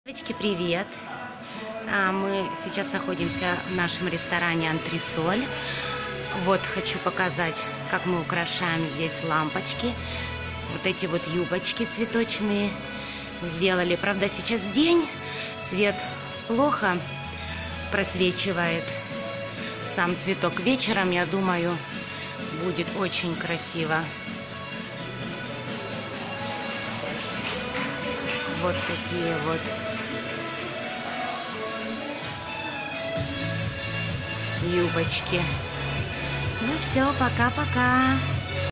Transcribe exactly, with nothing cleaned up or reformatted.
Девочки, привет! А, Мы сейчас находимся в нашем ресторане «Антресоль». Вот хочу показать, как мы украшаем здесь лампочки. Вот эти вот юбочки цветочные сделали. Правда, сейчас день, свет плохо просвечивает сам цветок. Вечером, я думаю, будет очень красиво. Вот такие вот юбочки. Ну все, пока-пока.